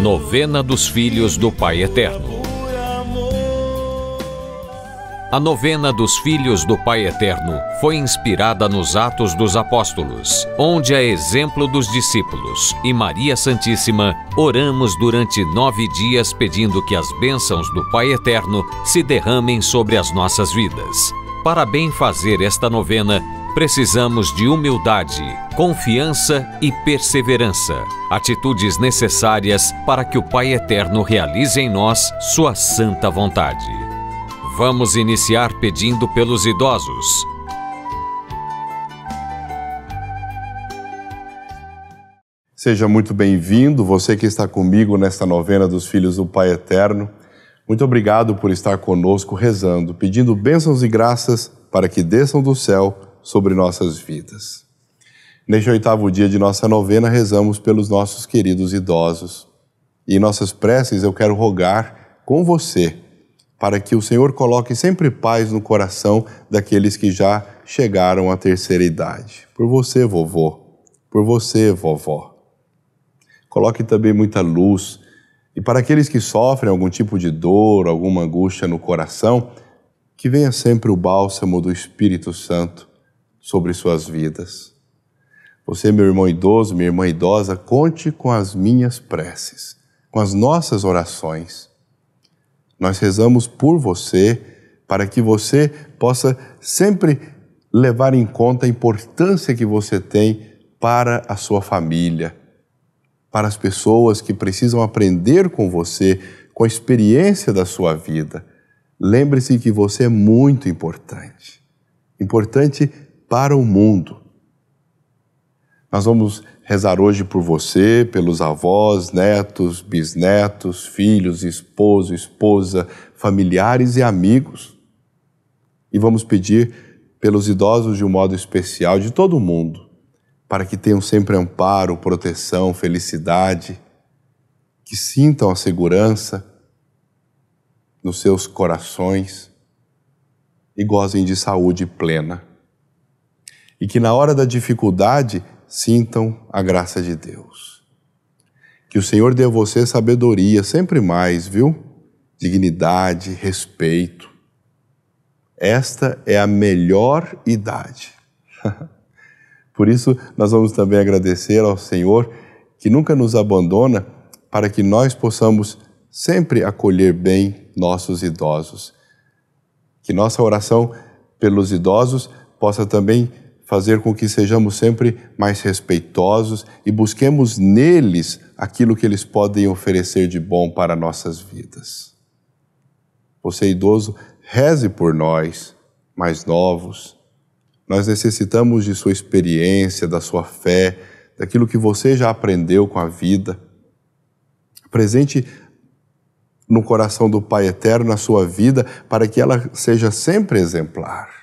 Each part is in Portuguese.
Novena dos Filhos do Pai Eterno. A novena dos Filhos do Pai Eterno foi inspirada nos Atos dos Apóstolos, onde, a exemplo dos discípulos e Maria Santíssima, oramos durante 9 dias pedindo que as bênçãos do Pai Eterno se derramem sobre as nossas vidas. Para bem fazer esta novena, precisamos de humildade, confiança e perseverança, atitudes necessárias para que o Pai Eterno realize em nós sua santa vontade. Vamos iniciar pedindo pelos idosos. Seja muito bem-vindo, você que está comigo nesta novena dos Filhos do Pai Eterno. Muito obrigado por estar conosco rezando, pedindo bênçãos e graças para que desçam do céu sobre nossas vidas. Neste 8º dia de nossa novena, rezamos pelos nossos queridos idosos. E em nossas preces eu quero rogar com você, para que o Senhor coloque sempre paz no coração daqueles que já chegaram à terceira idade. Por você, vovô. Por você, vovó. Coloque também muita luz. E para aqueles que sofrem algum tipo de dor, alguma angústia no coração, que venha sempre o bálsamo do Espírito Santo sobre suas vidas. Você, meu irmão idoso, minha irmã idosa, conte com as minhas preces, com as nossas orações. Nós rezamos por você, para que você possa sempre levar em conta a importância que você tem para a sua família, para as pessoas que precisam aprender com você, com a experiência da sua vida. Lembre-se que você é muito importante, importante para o mundo. Nós vamos rezar hoje por você, pelos avós, netos, bisnetos, filhos, esposo, esposa, familiares e amigos. E vamos pedir pelos idosos de um modo especial, de todo o mundo, para que tenham sempre amparo, proteção, felicidade, que sintam a segurança nos seus corações e gozem de saúde plena. E que na hora da dificuldade sintam a graça de Deus. Que o Senhor dê a você sabedoria, sempre mais, viu? Dignidade, respeito. Esta é a melhor idade. Por isso, nós vamos também agradecer ao Senhor que nunca nos abandona, para que nós possamos sempre acolher bem nossos idosos. Que nossa oração pelos idosos possa também fazer com que sejamos sempre mais respeitosos e busquemos neles aquilo que eles podem oferecer de bom para nossas vidas. Você, idoso, reze por nós, mais novos. Nós necessitamos de sua experiência, da sua fé, daquilo que você já aprendeu com a vida. Presente no coração do Pai Eterno a sua vida, para que ela seja sempre exemplar.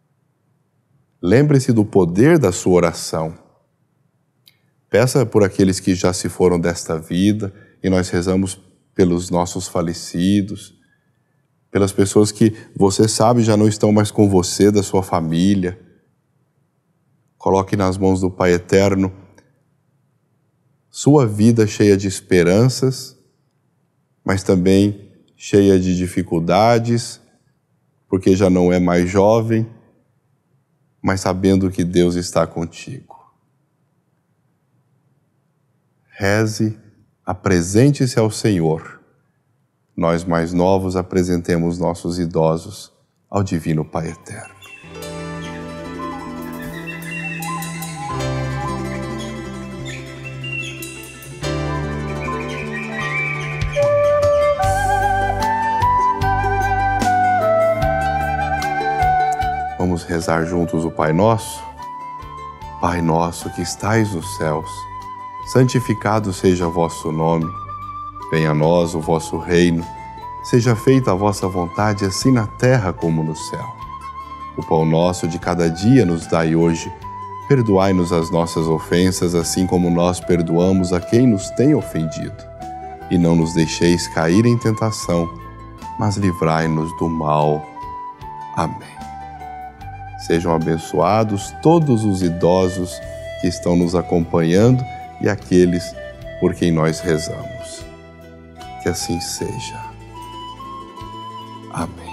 Lembre-se do poder da sua oração. Peça por aqueles que já se foram desta vida, e nós rezamos pelos nossos falecidos, pelas pessoas que você sabe já não estão mais com você, da sua família. Coloque nas mãos do Pai Eterno sua vida cheia de esperanças, mas também cheia de dificuldades, porque já não é mais jovem, mas sabendo que Deus está contigo. Reze, apresente-se ao Senhor. Nós mais novos apresentemos nossos idosos ao Divino Pai Eterno. Vamos rezar juntos o Pai Nosso? Pai nosso que estais nos céus, santificado seja o vosso nome. Venha a nós o vosso reino. Seja feita a vossa vontade, assim na terra como no céu. O pão nosso de cada dia nos dai hoje. Perdoai-nos as nossas ofensas, assim como nós perdoamos a quem nos tem ofendido. E não nos deixeis cair em tentação, mas livrai-nos do mal. Amém. Sejam abençoados todos os idosos que estão nos acompanhando e aqueles por quem nós rezamos. Que assim seja. Amém.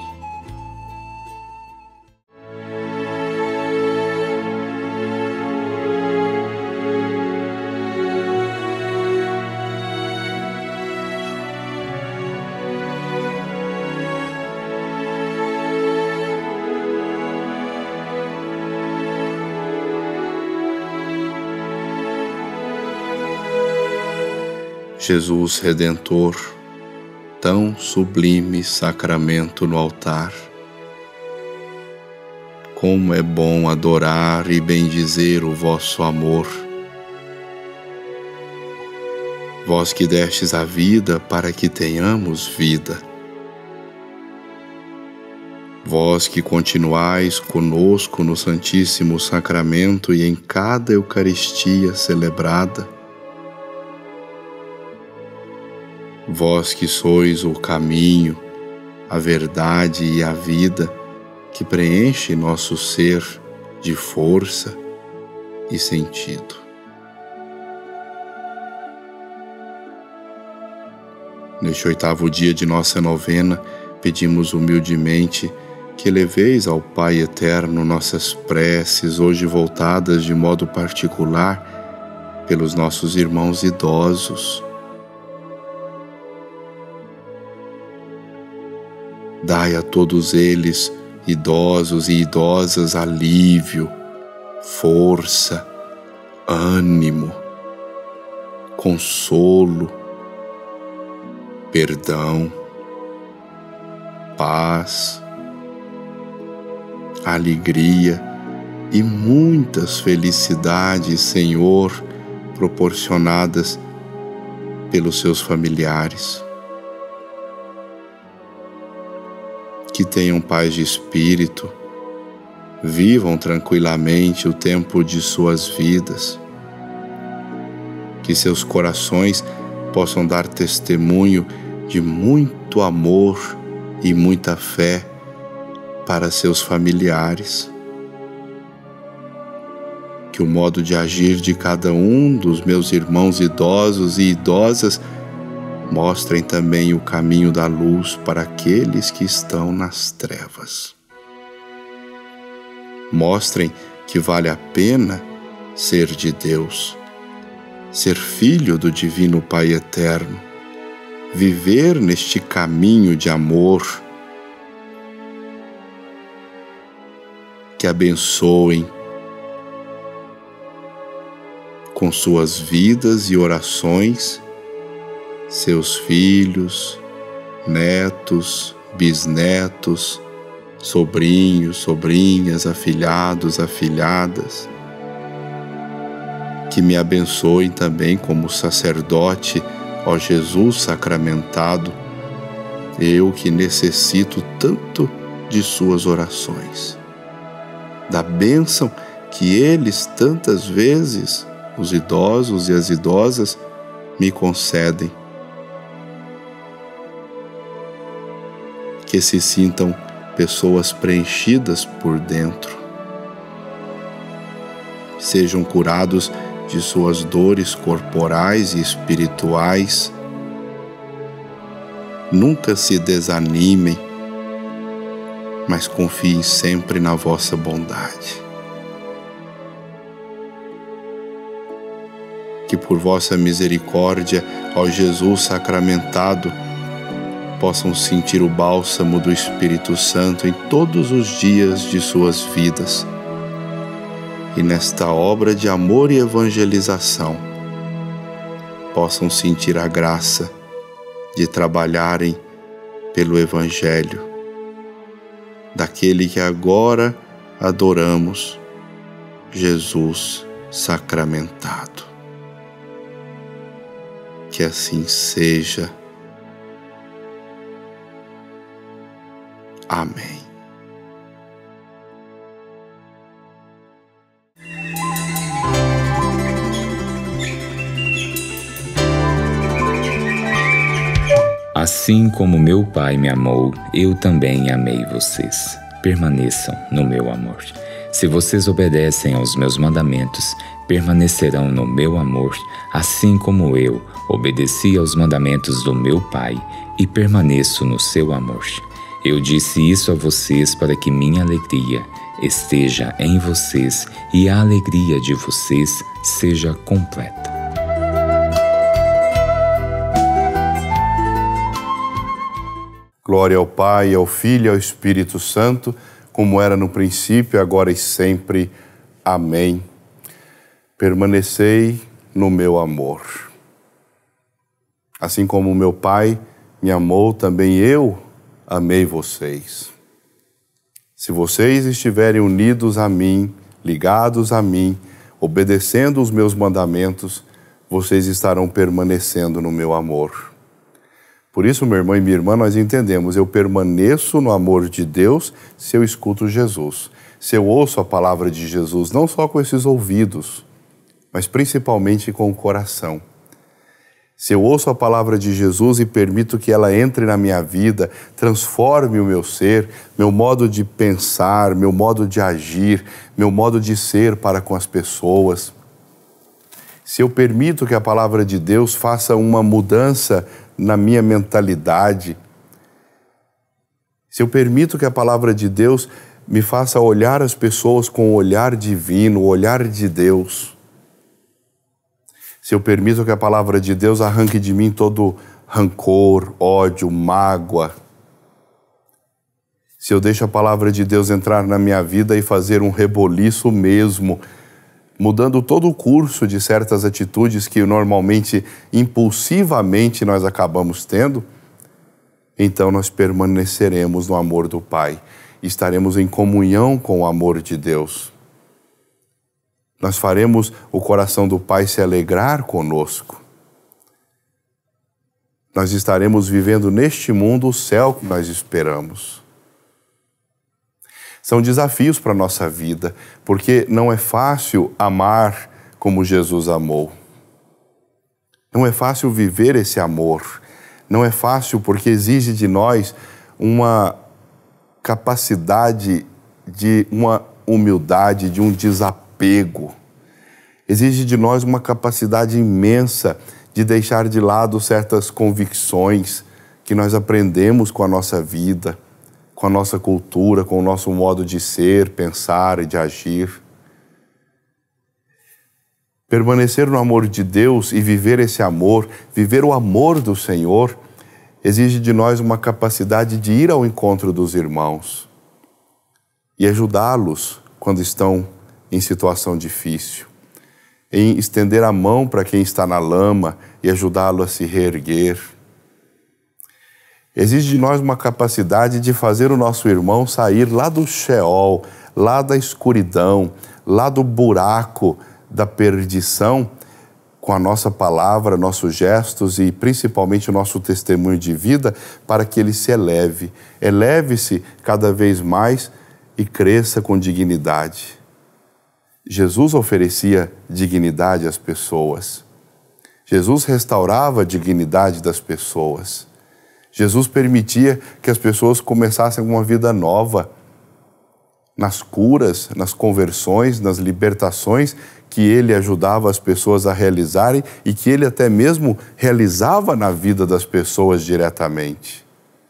Jesus Redentor, tão sublime sacramento no altar, como é bom adorar e bendizer o vosso amor. Vós que destes a vida para que tenhamos vida. Vós que continuais conosco no Santíssimo Sacramento e em cada Eucaristia celebrada. Vós que sois o caminho, a verdade e a vida, que preenche nosso ser de força e sentido. Neste 8º dia de nossa novena, pedimos humildemente que eleveis ao Pai Eterno nossas preces, hoje voltadas de modo particular pelos nossos irmãos idosos. Dai a todos eles, idosos e idosas, alívio, força, ânimo, consolo, perdão, paz, alegria e muitas felicidades, Senhor, proporcionadas pelos seus familiares. Que tenham paz de espírito, vivam tranquilamente o tempo de suas vidas, que seus corações possam dar testemunho de muito amor e muita fé para seus familiares, que o modo de agir de cada um dos meus irmãos idosos e idosas mostrem também o caminho da luz para aqueles que estão nas trevas. Mostrem que vale a pena ser de Deus, ser filho do Divino Pai Eterno, viver neste caminho de amor. Que abençoem com suas vidas e orações seus filhos, netos, bisnetos, sobrinhos, sobrinhas, afilhados, afilhadas. Que me abençoem também como sacerdote, ó Jesus sacramentado, eu que necessito tanto de suas orações, da bênção que eles tantas vezes, os idosos e as idosas, me concedem. Que se sintam pessoas preenchidas por dentro, sejam curados de suas dores corporais e espirituais, nunca se desanimem, mas confiem sempre na vossa bondade. Que por vossa misericórdia, ó Jesus sacramentado, possam sentir o bálsamo do Espírito Santo em todos os dias de suas vidas. E nesta obra de amor e evangelização, possam sentir a graça de trabalharem pelo Evangelho, daquele que agora adoramos, Jesus sacramentado. Que assim seja. Amém. Assim como meu Pai me amou, eu também amei vocês. Permaneçam no meu amor. Se vocês obedecem aos meus mandamentos, permanecerão no meu amor, assim como eu obedeci aos mandamentos do meu Pai e permaneço no seu amor. Eu disse isso a vocês para que minha alegria esteja em vocês e a alegria de vocês seja completa. Glória ao Pai, ao Filho e ao Espírito Santo, como era no princípio, agora e sempre. Amém. Permanecei no meu amor. Assim como meu Pai me amou, também eu amei vocês. Se vocês estiverem unidos a mim, ligados a mim, obedecendo os meus mandamentos, vocês estarão permanecendo no meu amor. Por isso, meu irmão e minha irmã, nós entendemos, eu permaneço no amor de Deus se eu escuto Jesus, se eu ouço a palavra de Jesus, não só com esses ouvidos, mas principalmente com o coração. Se eu ouço a palavra de Jesus e permito que ela entre na minha vida, transforme o meu ser, meu modo de pensar, meu modo de agir, meu modo de ser para com as pessoas. Se eu permito que a palavra de Deus faça uma mudança na minha mentalidade, se eu permito que a palavra de Deus me faça olhar as pessoas com o olhar divino, o olhar de Deus, se eu permito que a palavra de Deus arranque de mim todo rancor, ódio, mágoa, se eu deixo a palavra de Deus entrar na minha vida e fazer um reboliço mesmo, mudando todo o curso de certas atitudes que normalmente, impulsivamente, nós acabamos tendo, então nós permaneceremos no amor do Pai, estaremos em comunhão com o amor de Deus. Nós faremos o coração do Pai se alegrar conosco. Nós estaremos vivendo neste mundo o céu que nós esperamos. São desafios para a nossa vida, porque não é fácil amar como Jesus amou. Não é fácil viver esse amor. Não é fácil porque exige de nós uma capacidade de uma humildade, de um desapego. Exige de nós uma capacidade imensa de deixar de lado certas convicções que nós aprendemos com a nossa vida, com a nossa cultura, com o nosso modo de ser, pensar e de agir. Permanecer no amor de Deus e viver esse amor, viver o amor do Senhor, exige de nós uma capacidade de ir ao encontro dos irmãos e ajudá-los quando estão em situação difícil, em estender a mão para quem está na lama e ajudá-lo a se reerguer. Exige de nós uma capacidade de fazer o nosso irmão sair lá do Sheol, lá da escuridão, lá do buraco da perdição, com a nossa palavra, nossos gestos e principalmente o nosso testemunho de vida, para que ele se eleve. Eleve-se cada vez mais e cresça com dignidade. Jesus oferecia dignidade às pessoas. Jesus restaurava a dignidade das pessoas. Jesus permitia que as pessoas começassem uma vida nova, nas curas, nas conversões, nas libertações que ele ajudava as pessoas a realizarem e que ele até mesmo realizava na vida das pessoas diretamente.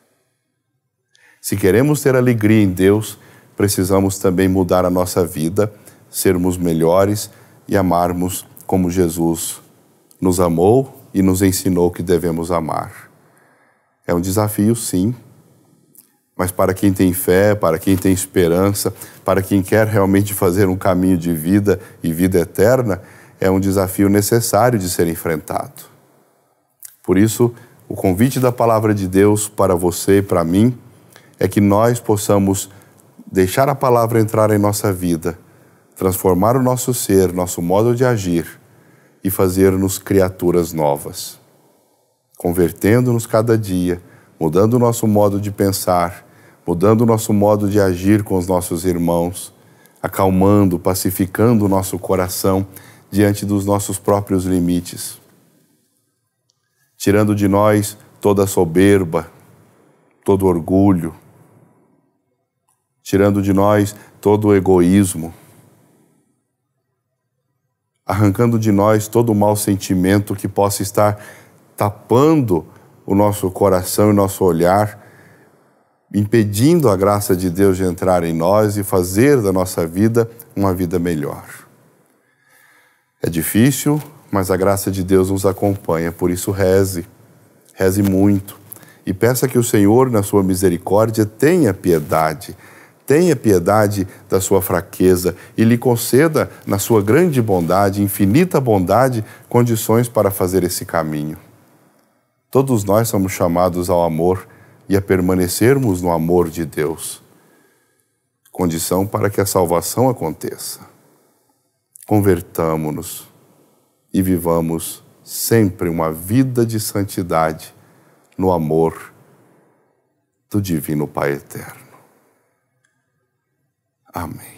Se queremos ter alegria em Deus, precisamos também mudar a nossa vida, sermos melhores e amarmos como Jesus nos amou e nos ensinou que devemos amar. É um desafio, sim, mas para quem tem fé, para quem tem esperança, para quem quer realmente fazer um caminho de vida e vida eterna, é um desafio necessário de ser enfrentado. Por isso, o convite da palavra de Deus para você e para mim é que nós possamos deixar a palavra entrar em nossa vida, transformar o nosso ser, nosso modo de agir e fazer-nos criaturas novas, convertendo-nos cada dia, mudando o nosso modo de pensar, mudando o nosso modo de agir com os nossos irmãos, acalmando, pacificando o nosso coração diante dos nossos próprios limites, tirando de nós toda a soberba, todo orgulho, tirando de nós todo o egoísmo, arrancando de nós todo o mau sentimento que possa estar tapando o nosso coração e o nosso olhar, impedindo a graça de Deus de entrar em nós e fazer da nossa vida uma vida melhor. É difícil, mas a graça de Deus nos acompanha, por isso reze muito e peça que o Senhor, na sua misericórdia, tenha piedade da sua fraqueza e lhe conceda, na sua grande bondade, infinita bondade, condições para fazer esse caminho. Todos nós somos chamados ao amor e a permanecermos no amor de Deus, condição para que a salvação aconteça. Convertamo-nos e vivamos sempre uma vida de santidade no amor do Divino Pai Eterno. Amém.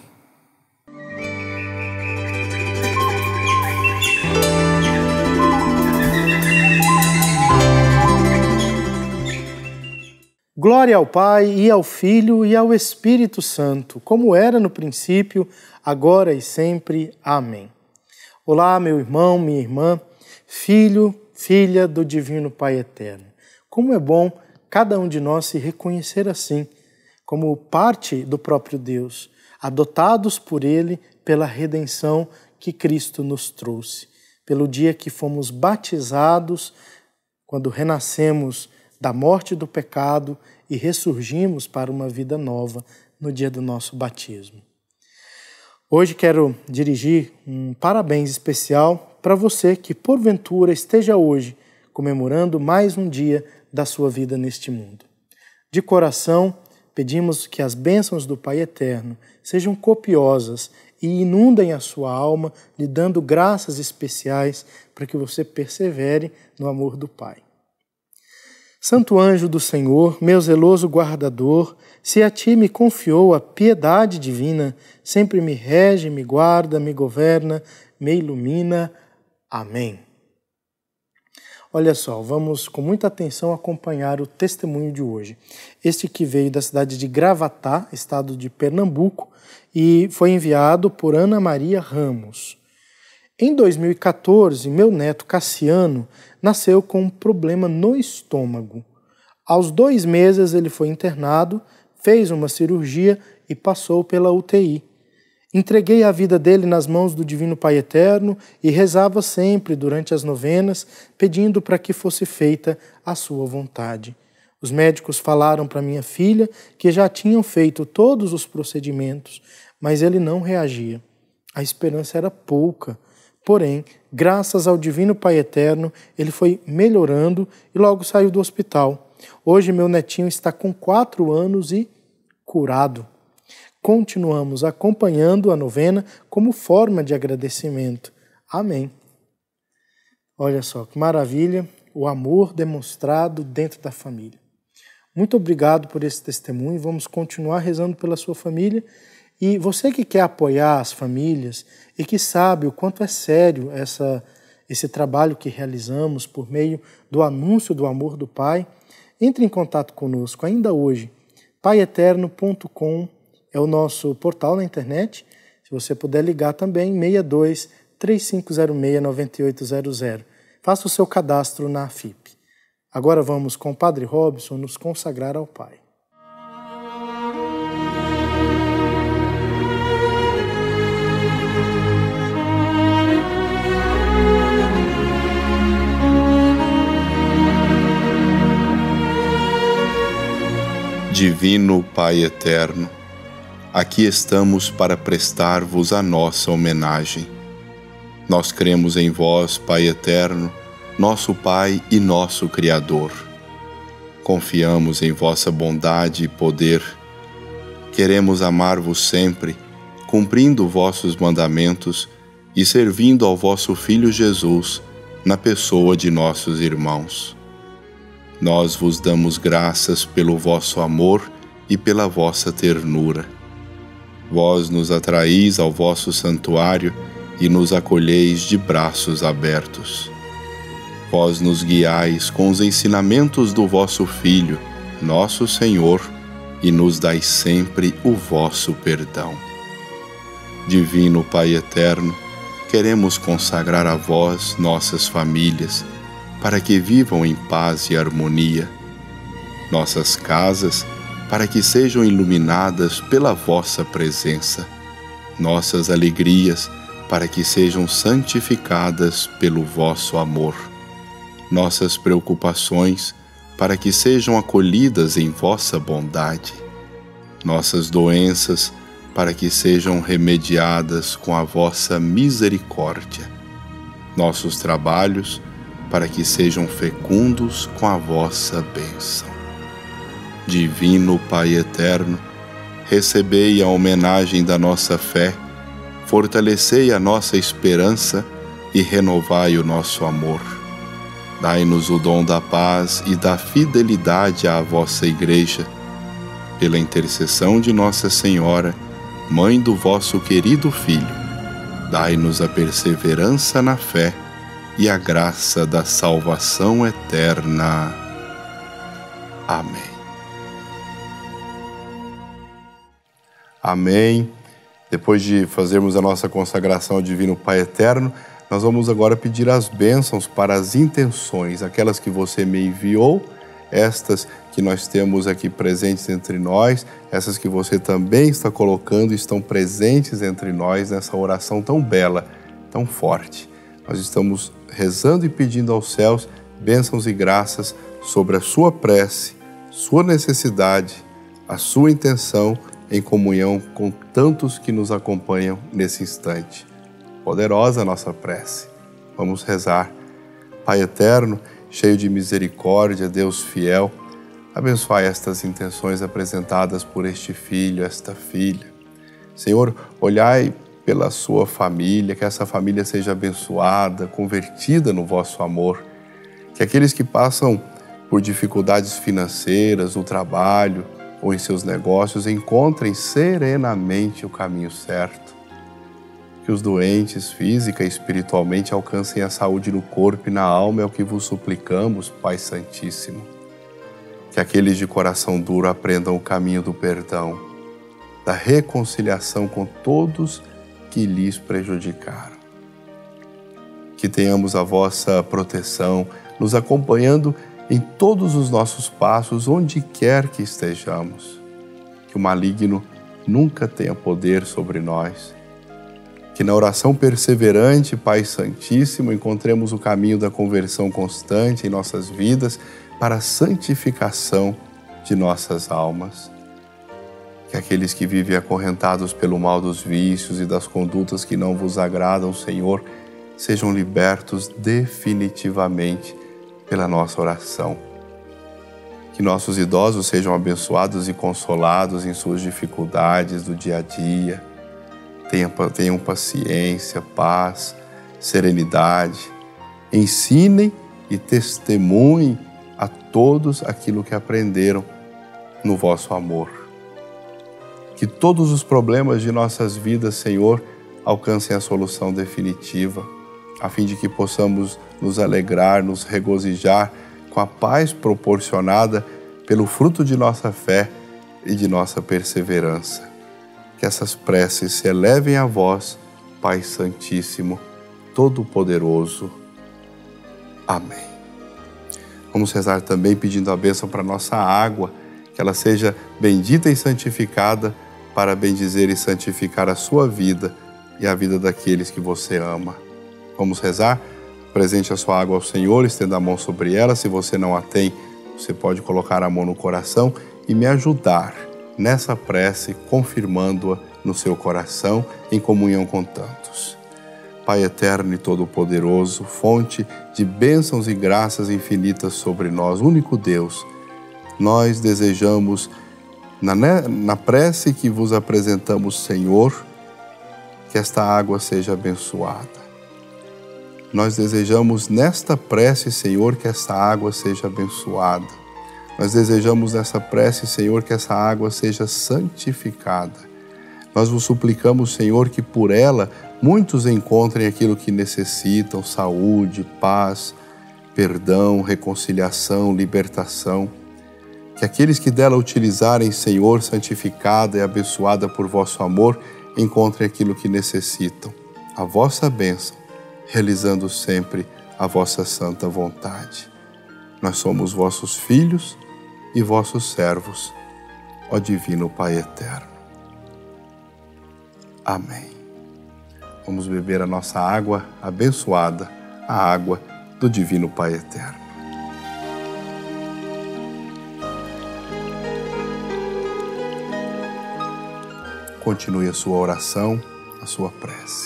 Glória ao Pai, e ao Filho, e ao Espírito Santo, como era no princípio, agora e sempre. Amém. Olá, meu irmão, minha irmã, filho, filha do Divino Pai Eterno. Como é bom cada um de nós se reconhecer assim, como parte do próprio Deus, adotados por Ele pela redenção que Cristo nos trouxe, pelo dia que fomos batizados, quando renascemos da morte do pecado e ressurgimos para uma vida nova no dia do nosso batismo. Hoje quero dirigir um parabéns especial para você que porventura esteja hoje comemorando mais um dia da sua vida neste mundo. De coração, pedimos que as bênçãos do Pai Eterno sejam copiosas e inundem a sua alma, lhe dando graças especiais para que você persevere no amor do Pai. Santo anjo do Senhor, meu zeloso guardador, se a ti me confiou a piedade divina, sempre me rege, me guarda, me governa, me ilumina. Amém. Olha só, vamos com muita atenção acompanhar o testemunho de hoje. Este que veio da cidade de Gravatá, estado de Pernambuco, e foi enviado por Ana Maria Ramos. Em 2014, meu neto Cassiano nasceu com um problema no estômago. Aos 2 meses ele foi internado, fez uma cirurgia e passou pela UTI. Entreguei a vida dele nas mãos do Divino Pai Eterno e rezava sempre durante as novenas, pedindo para que fosse feita a sua vontade. Os médicos falaram para minha filha que já tinham feito todos os procedimentos, mas ele não reagia. A esperança era pouca. Porém, graças ao Divino Pai Eterno, ele foi melhorando e logo saiu do hospital. Hoje meu netinho está com 4 anos e curado. Continuamos acompanhando a novena como forma de agradecimento. Amém. Olha só, que maravilha o amor demonstrado dentro da família. Muito obrigado por esse testemunho. Vamos continuar rezando pela sua família. E você que quer apoiar as famílias e que sabe o quanto é sério esse trabalho que realizamos por meio do anúncio do amor do Pai, entre em contato conosco ainda hoje. paieterno.com é o nosso portal na internet. Se você puder ligar também, 62 3506 9800. Faça o seu cadastro na AFIP. Agora vamos com o Padre Robson nos consagrar ao Pai. Divino Pai Eterno, aqui estamos para prestar-vos a nossa homenagem. Nós cremos em vós, Pai Eterno, nosso Pai e nosso Criador. Confiamos em vossa bondade e poder. Queremos amar-vos sempre, cumprindo vossos mandamentos e servindo ao vosso Filho Jesus na pessoa de nossos irmãos. Nós vos damos graças pelo vosso amor e pela vossa ternura. Vós nos atraís ao vosso santuário e nos acolheis de braços abertos. Vós nos guiais com os ensinamentos do vosso Filho, nosso Senhor, e nos dais sempre o vosso perdão. Divino Pai Eterno, queremos consagrar a vós nossas famílias, para que vivam em paz e harmonia, nossas casas, para que sejam iluminadas pela vossa presença, nossas alegrias, para que sejam santificadas pelo vosso amor, nossas preocupações, para que sejam acolhidas em vossa bondade, nossas doenças, para que sejam remediadas com a vossa misericórdia, nossos trabalhos, para que sejam fecundos com a vossa bênção. Divino Pai eterno, recebei a homenagem da nossa fé, fortalecei a nossa esperança e renovai o nosso amor. Dai-nos o dom da paz e da fidelidade à vossa Igreja. Pela intercessão de Nossa Senhora, Mãe do vosso querido Filho, dai-nos a perseverança na fé e a graça da salvação eterna. Amém. Amém. Depois de fazermos a nossa consagração ao Divino Pai Eterno, nós vamos agora pedir as bênçãos para as intenções, aquelas que você me enviou, estas que nós temos aqui presentes entre nós, essas que você também está colocando, estão presentes entre nós nessa oração tão bela, tão forte. Nós estamos rezando e pedindo aos céus bênçãos e graças sobre a sua prece, sua necessidade, a sua intenção em comunhão com tantos que nos acompanham nesse instante. Poderosa a nossa prece. Vamos rezar. Pai eterno, cheio de misericórdia, Deus fiel, abençoai estas intenções apresentadas por este filho, esta filha. Senhor, olhai pela sua família, que essa família seja abençoada, convertida no vosso amor, que aqueles que passam por dificuldades financeiras, no trabalho ou em seus negócios, encontrem serenamente o caminho certo. Que os doentes, física e espiritualmente, alcancem a saúde no corpo e na alma, é o que vos suplicamos, Pai Santíssimo. Que aqueles de coração duro aprendam o caminho do perdão, da reconciliação com todos que lhes prejudicaram. Que tenhamos a vossa proteção, nos acompanhando em todos os nossos passos, onde quer que estejamos. Que o maligno nunca tenha poder sobre nós. Que na oração perseverante, Pai Santíssimo, encontremos o caminho da conversão constante em nossas vidas para a santificação de nossas almas. Que aqueles que vivem acorrentados pelo mal dos vícios e das condutas que não vos agradam, Senhor, sejam libertos definitivamente pela nossa oração. Que nossos idosos sejam abençoados e consolados em suas dificuldades do dia a dia. Tenham paciência, paz, serenidade. Ensinem e testemunhem a todos aquilo que aprenderam no vosso amor. Que todos os problemas de nossas vidas, Senhor, alcancem a solução definitiva, a fim de que possamos nos alegrar, nos regozijar com a paz proporcionada pelo fruto de nossa fé e de nossa perseverança. Que essas preces se elevem a vós, Pai Santíssimo, Todo-Poderoso. Amém. Vamos rezar também pedindo a bênção para a nossa água, que ela seja bendita e santificada para bendizer e santificar a sua vida e a vida daqueles que você ama. Vamos rezar? Apresente a sua água ao Senhor, estenda a mão sobre ela. Se você não a tem, você pode colocar a mão no coração e me ajudar nessa prece, confirmando-a no seu coração, em comunhão com tantos. Pai eterno e todo-poderoso, fonte de bênçãos e graças infinitas sobre nós, único Deus, nós desejamos, na prece que vos apresentamos, Senhor, que esta água seja abençoada. Nós desejamos nesta prece, Senhor, que essa água seja abençoada. Nós desejamos nessa prece, Senhor, que essa água seja santificada. Nós vos suplicamos, Senhor, que por ela muitos encontrem aquilo que necessitam: saúde, paz, perdão, reconciliação, libertação. Que aqueles que dela utilizarem, Senhor, santificada e abençoada por vosso amor, encontrem aquilo que necessitam. a vossa bênção, realizando sempre a vossa santa vontade. Nós somos vossos filhos e vossos servos, ó Divino Pai Eterno. Amém. Vamos beber a nossa água abençoada, a água do Divino Pai Eterno. Continue a sua oração, a sua prece.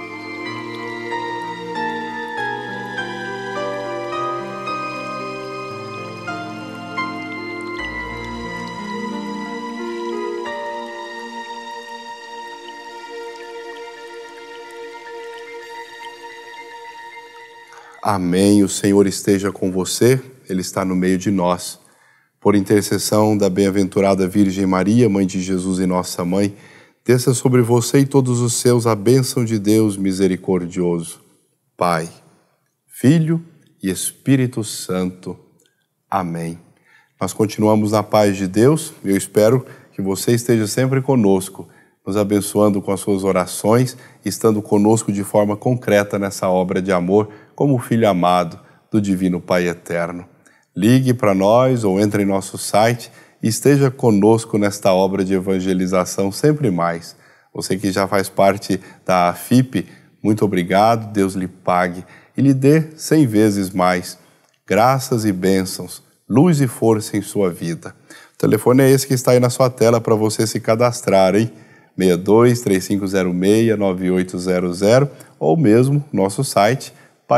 Amém. O Senhor esteja com você, Ele está no meio de nós. Por intercessão da bem-aventurada Virgem Maria, Mãe de Jesus e Nossa Mãe, desça sobre você e todos os seus a bênção de Deus misericordioso, Pai, Filho e Espírito Santo. Amém. Nós continuamos na paz de Deus e eu espero que você esteja sempre conosco, nos abençoando com as suas orações, estando conosco de forma concreta nessa obra de amor, como filho amado do Divino Pai Eterno. Ligue para nós ou entre em nosso site e esteja conosco nesta obra de evangelização sempre mais. Você que já faz parte da AFIP, muito obrigado, Deus lhe pague e lhe dê 100 vezes mais graças e bênçãos, luz e força em sua vida. O telefone é esse que está aí na sua tela para você se cadastrar, hein? 62-3506-9800 ou mesmo nosso site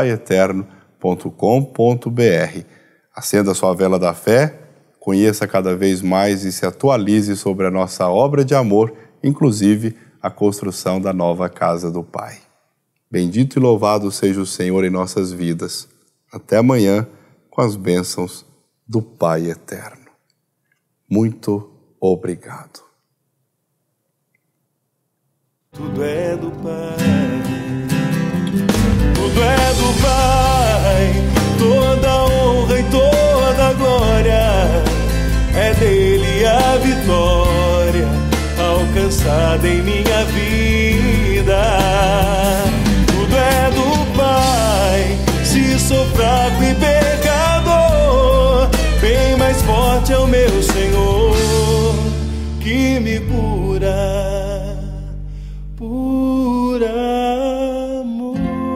paieterno.com.br. Acenda sua vela da fé, conheça cada vez mais e se atualize sobre a nossa obra de amor, inclusive a construção da nova casa do Pai. Bendito e louvado seja o Senhor em nossas vidas. Até amanhã com as bênçãos do Pai Eterno. Muito obrigado. Tudo é do Pai, tudo é do Pai, toda honra e toda glória, é dele a vitória, alcançada em minha vida. Tudo é do Pai, se sou fraco e pecador, bem mais forte é o meu Senhor, que me cura. Por amor.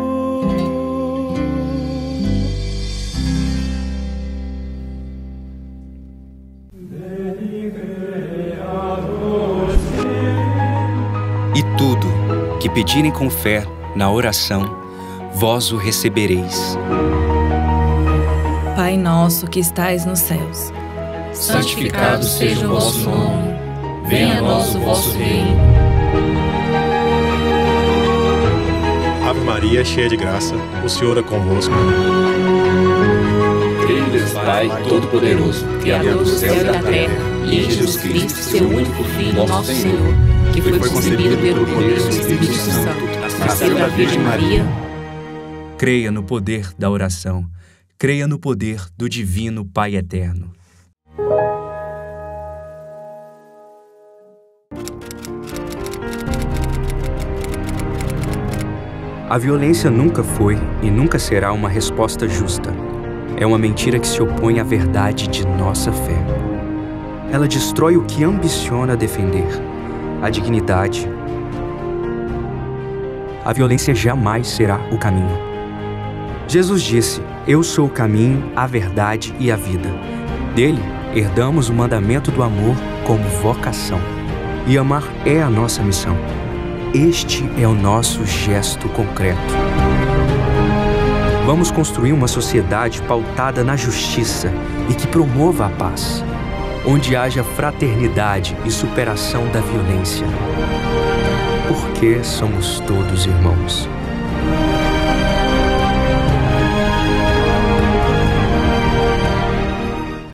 E tudo que pedirem com fé na oração, vós o recebereis. Pai nosso que estais nos céus, santificado seja o vosso nome, venha a nós o vosso reino. Ave Maria, cheia de graça, o Senhor é convosco. Creio em Deus Pai Todo-Poderoso, Criador do céu e da terra, e em Jesus Cristo, seu único Filho, nosso Senhor, que foi concebido pelo poder do Espírito Santo, nasceu da Virgem Maria. Creia no poder da oração, creia no poder do Divino Pai Eterno. A violência nunca foi e nunca será uma resposta justa. É uma mentira que se opõe à verdade de nossa fé. Ela destrói o que ambiciona defender, a dignidade. A violência jamais será o caminho. Jesus disse: "Eu sou o caminho, a verdade e a vida." Dele, herdamos o mandamento do amor como vocação. E amar é a nossa missão. Este é o nosso gesto concreto. Vamos construir uma sociedade pautada na justiça e que promova a paz, onde haja fraternidade e superação da violência. Porque somos todos irmãos.